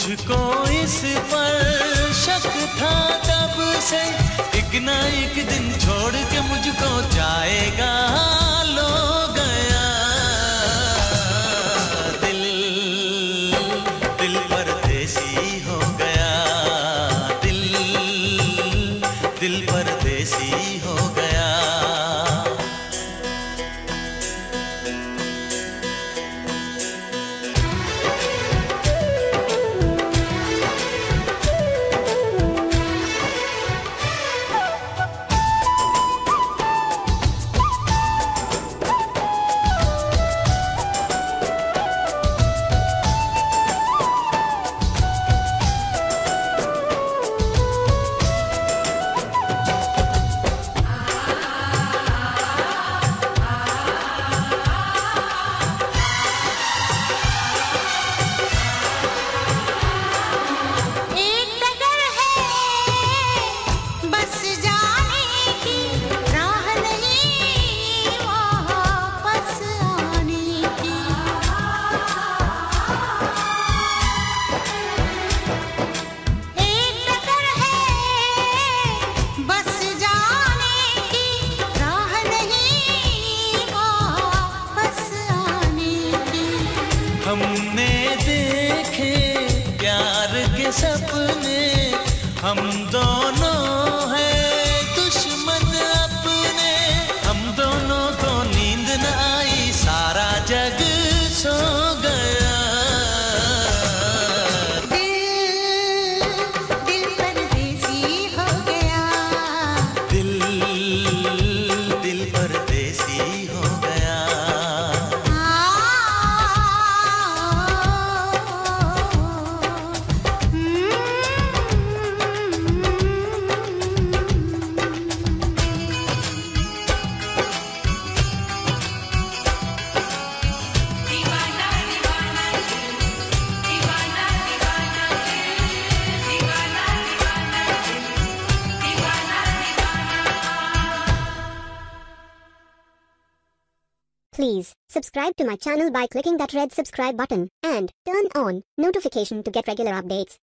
मुझको इस पर शक था तब से, एक ना एक दिन छोड़ के मुझको जाएगा, लो गया दिल, दिल परदेसी हो गया, दिल, दिल परदेसी हो गया। हमने देखे प्यार के सपने, हम दोनों हैं दुश्मन अपने, हम दोनों को नींद न आई, सारा जग सो गया। दिल, दिल परदेसी हो गया, दिल, दिल परदेसी हो गया। Please subscribe to my channel by clicking that red subscribe button and turn on notification to get regular updates.